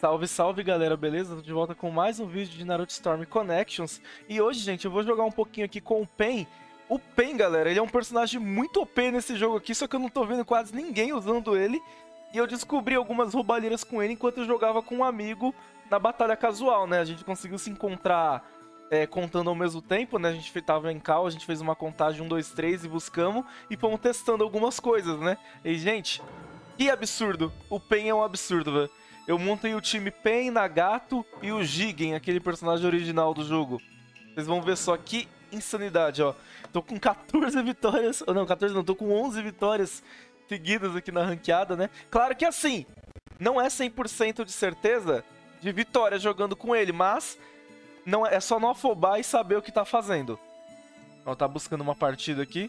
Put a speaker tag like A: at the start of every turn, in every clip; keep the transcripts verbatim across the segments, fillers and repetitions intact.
A: Salve, salve galera, beleza? Tô de volta com mais um vídeo de Naruto Storm Connections. E hoje, gente, eu vou jogar um pouquinho aqui com o Pain. O Pain, galera, ele é um personagem muito O P nesse jogo aqui, só que eu não tô vendo quase ninguém usando ele. E eu descobri algumas roubalheiras com ele enquanto eu jogava com um amigo na batalha casual, né? A gente conseguiu se encontrar é, contando ao mesmo tempo, né? A gente tava em call, a gente fez uma contagem um, dois, três e buscamos. E fomos testando algumas coisas, né? E, gente, que absurdo! O Pain é um absurdo, velho. Eu montei o time Pain, Nagato e o Jigen, aquele personagem original do jogo. Vocês vão ver só que insanidade, ó. Tô com quatorze vitórias... Não, quatorze não, tô com onze vitórias seguidas aqui na ranqueada, né? Claro que assim, não é cem por cento de certeza de vitória jogando com ele, mas não é, é só não afobar e saber o que tá fazendo. Ó, tá buscando uma partida aqui.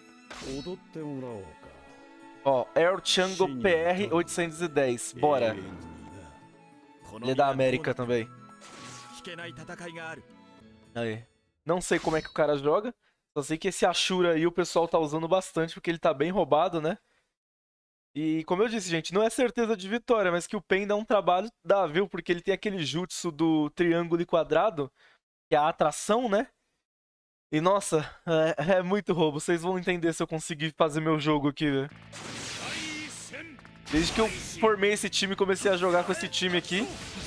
A: Ó, Air Chango P R oitocentos e dez, bora. Ele é da América também. Aí. Não sei como é que o cara joga. Só sei que esse Ashura aí o pessoal tá usando bastante, porque ele tá bem roubado, né? E como eu disse, gente, não é certeza de vitória, mas que o Pain dá um trabalho, dá, viu? Porque ele tem aquele jutsu do triângulo e quadrado, que é a atração, né? E nossa, é, é muito roubo. Vocês vão entender se eu conseguir fazer meu jogo aqui, velho. Desde que eu formei esse time e comecei a jogar com esse time aqui.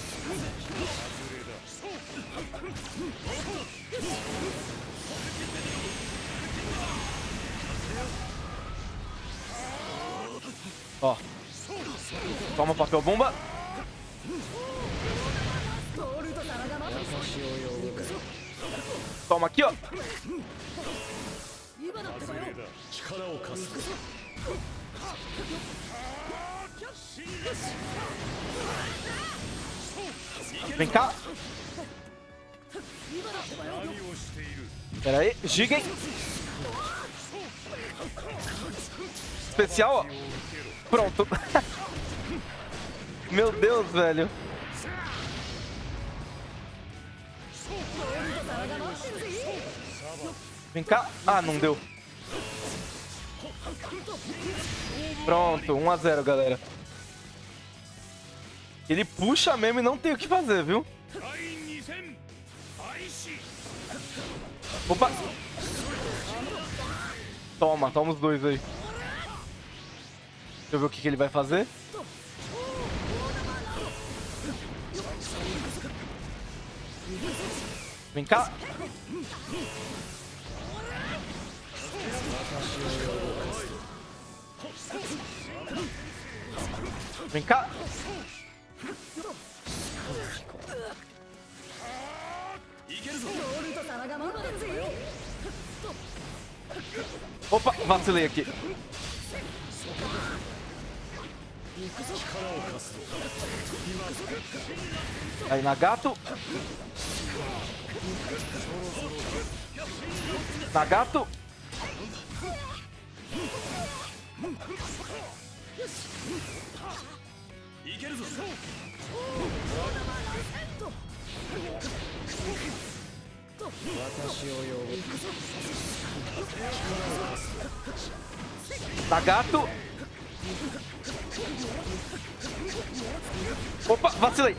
A: Ó. Toma papel bomba. Toma aqui, ó. Vem cá. Pera aí, Jigen. Especial, ó. Pronto. Meu Deus, velho. Vem cá. Ah, não deu. Pronto, um a zero, galera. Ele puxa mesmo e não tem o que fazer, viu? Opa! Toma, toma os dois aí. Deixa eu ver o que, que ele vai fazer. Vem cá. Vem cá. Opa, vacilei aqui. Aí, Nagato. Nagato. Nagato. Opa, vacilei.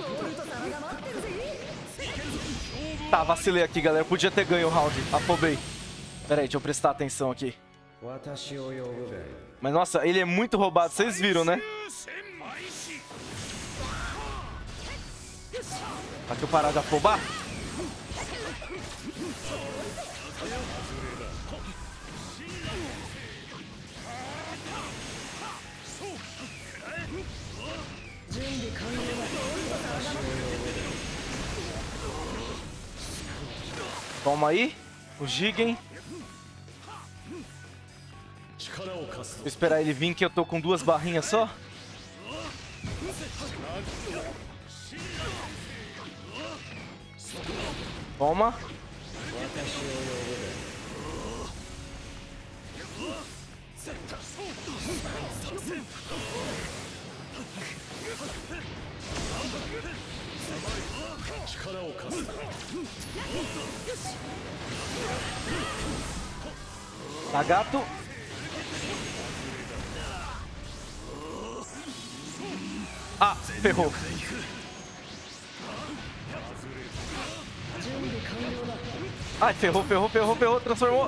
A: Tá, vacilei aqui, galera. Podia ter ganho o round. Afobei. Pera aí, deixa eu prestar atenção aqui. Mas, nossa, ele é muito roubado. Vocês viram, né? Pra que eu parar de afobar? Toma aí, o Jigen. Vou esperar ele vir que eu tô com duas barrinhas só. Toma. Nagato. Ah, ferrou. Ai, ferrou, ferrou, ferrou, ferrou, transformou.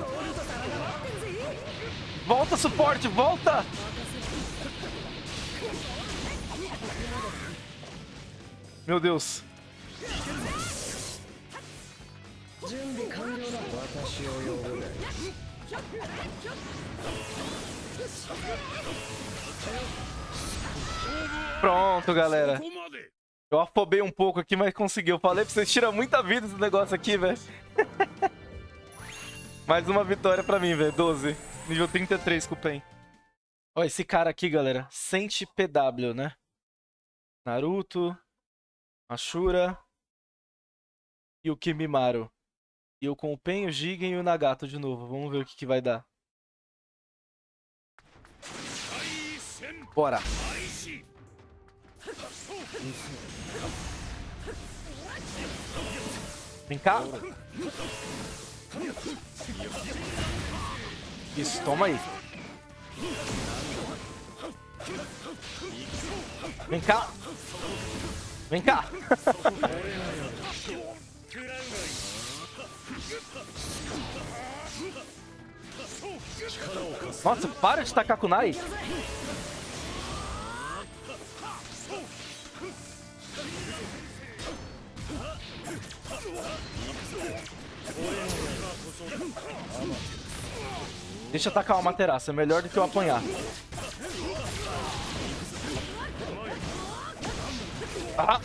A: Volta, suporte, volta! Meu Deus. Pronto, galera. Eu afobei um pouco aqui, mas consegui. Eu falei pra vocês, tira muita vida esse negócio aqui, velho. Mais uma vitória pra mim, velho. doze. Nível trinta e três com o Pen. Ó, esse cara aqui, galera. Sente P W, né? Naruto. Ashura. E o Kimimaro. E eu com o Pen, o Jigen e o Nagato de novo. Vamos ver o que, que vai dar. Bora. Vem cá. Isso, toma aí. Vem cá. Vem cá. Nossa, para de tacar kunai. Deixa eu tacar uma materaça, é melhor do que eu apanhar. Ah,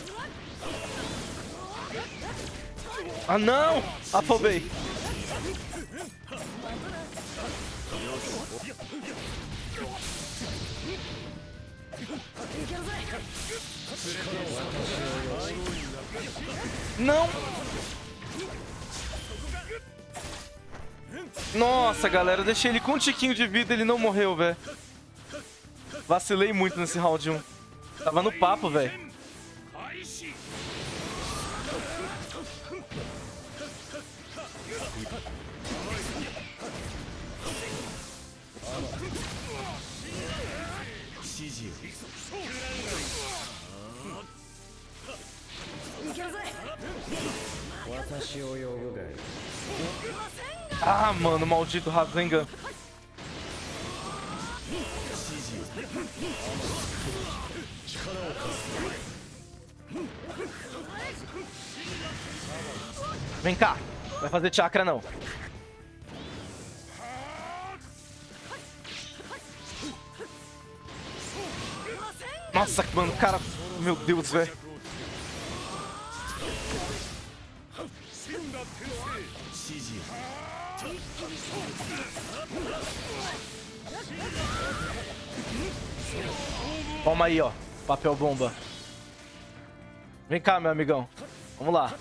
A: ah não! Afobei. Não! Nossa, galera, eu deixei ele com um tiquinho de vida e ele não morreu, velho. Vacilei muito nesse round um. Tava no papo, velho. Ah, mano, maldito Rasengan. Vem cá. Vai fazer chakra, não. Nossa, mano, cara... Meu Deus, velho. Toma aí, ó. Papel bomba. Vem cá, meu amigão. Vamos lá.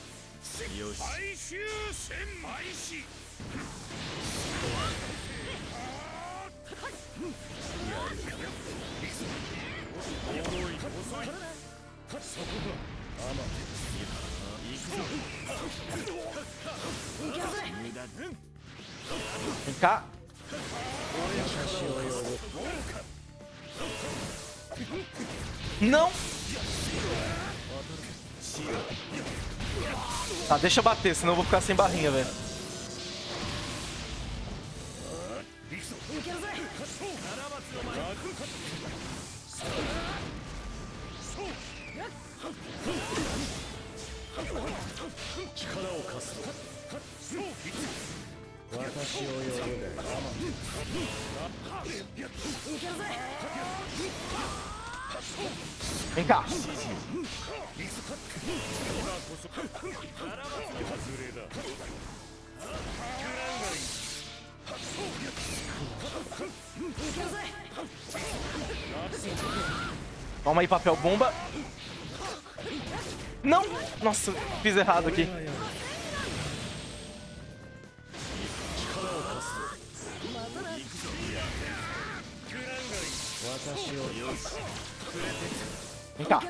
A: Vem cá. Não! Tá, deixa eu bater, senão eu vou ficar sem barrinha, velho. Vem cá. Toma aí, papel bomba. Não! Nossa, fiz errado aqui. Vem cá.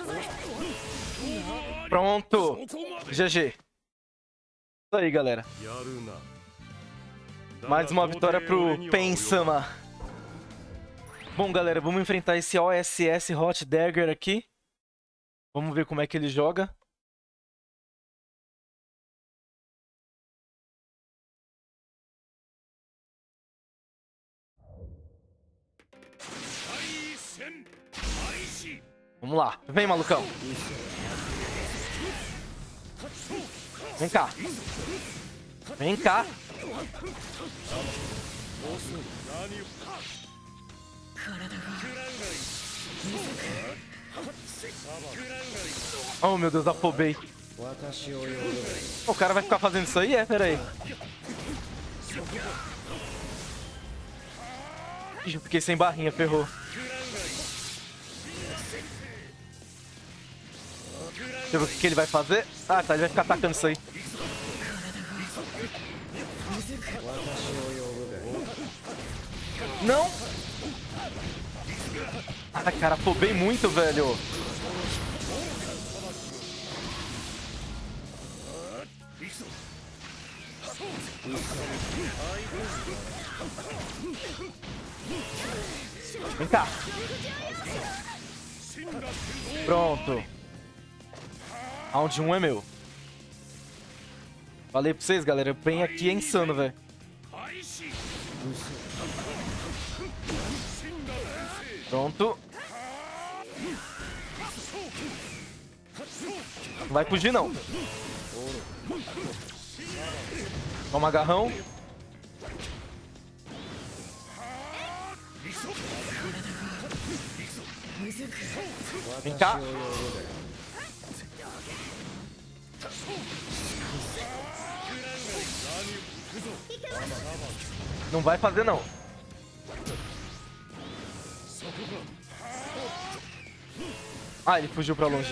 A: Pronto. G G. Isso aí, galera. Mais uma vitória pro Pen-sama. Bom, galera, vamos enfrentar esse O S S Hot Dagger aqui. Vamos ver como é que ele joga. Vamos lá. Vem, malucão. Vem cá. Vem cá. Oh, meu Deus, afobei. O cara vai ficar fazendo isso aí? É, pera aí. Ih, eu fiquei sem barrinha, ferrou. Deixa eu ver o que, que ele vai fazer. Ah, tá, ele vai ficar atacando isso aí. Não! Ah, cara, afobei muito, velho. Vem cá. Pronto. Round um é meu. Falei pra vocês, galera. O Pain aqui é insano, velho. Pronto. Não vai fugir, não. Toma agarrão. Vem cá. Não vai fazer, não. Ah, ele fugiu pra longe.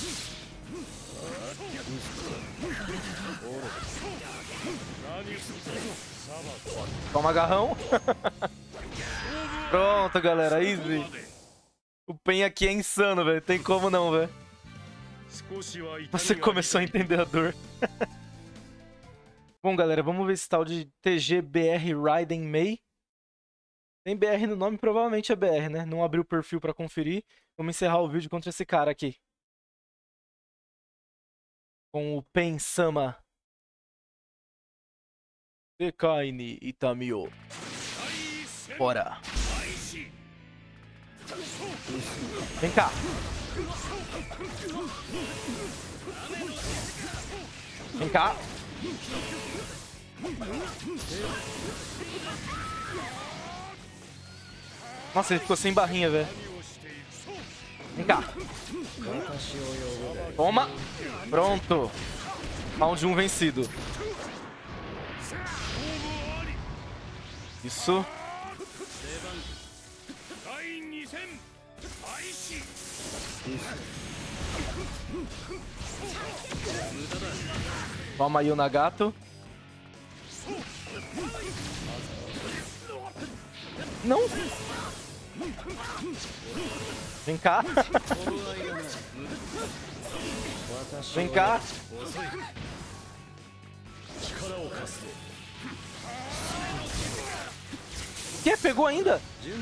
A: Toma agarrão. Pronto, galera. Easy. O Pain aqui é insano, velho. Tem como não, velho. Você começou a entender a dor. Bom, galera, vamos ver esse tal de T G B R Raiden Mei. Tem B R no nome, provavelmente é B R, né? Não abri o perfil pra conferir. Vamos encerrar o vídeo contra esse cara aqui. Com o Pain Sama. Dekaini Itamio. Bora. Vem cá. Vem cá. Nossa, ele ficou sem barrinha, velho. Vem cá. Toma. Pronto. Round um vencido. Isso. Toma aí o Nagato. Não. Vem cá. Vem cá. Que? Pegou ainda?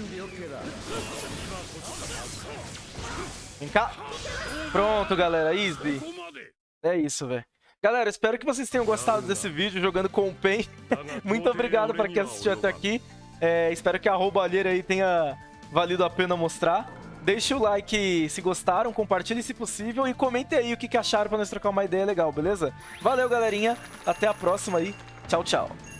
A: Vem cá. Pronto, galera. Easy. É isso, velho. Galera, espero que vocês tenham gostado desse vídeo jogando com o Pain. Muito obrigado para quem assistiu até aqui. É, espero que a roubalheira aí tenha valido a pena mostrar. Deixe o like se gostaram, compartilhe se possível e comentem aí o que, que acharam para nós trocar uma ideia legal, beleza? Valeu, galerinha. Até a próxima aí. Tchau, tchau.